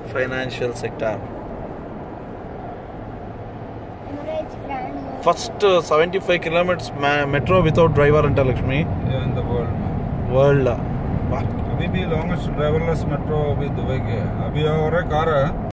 Financial sector. First 75 kilometers metro without driver anta Lakshmi. Yeah, in the world. World. अभी भी longest driverless metro अभी Dubai के अभी और एक कार है